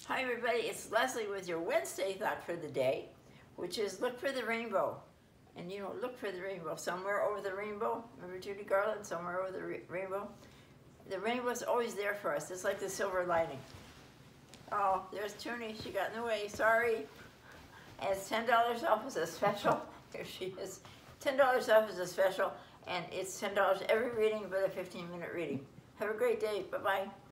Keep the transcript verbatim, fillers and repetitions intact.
Hi everybody, it's Leslie with your Wednesday thought for the day, which is look for the rainbow. And you know, look for the rainbow. Somewhere over the rainbow, remember Judy Garland, somewhere over the rainbow? The rainbow is always there for us. It's like the silver lining. Oh, there's Toonie, she got in the way, sorry. And it's ten dollars off as a special. Here she is. ten dollars off as a special, and it's ten dollars every reading but a fifteen minute reading. Have a great day, bye-bye.